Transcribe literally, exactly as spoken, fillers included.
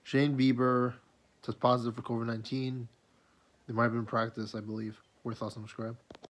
Shane Bieber test positive for COVID nineteen. They might have been in practice, I believe. Worth thoughts and subscribe.